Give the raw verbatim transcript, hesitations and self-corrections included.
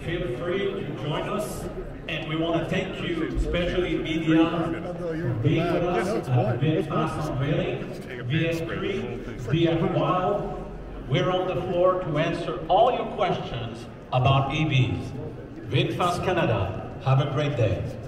feel free to join us. And we want to thank you, especially media, for being with us at VinFast unveiling, V F three, V F Wild. We're on the floor to answer all your questions about E Vs. VinFast Canada, have a great day.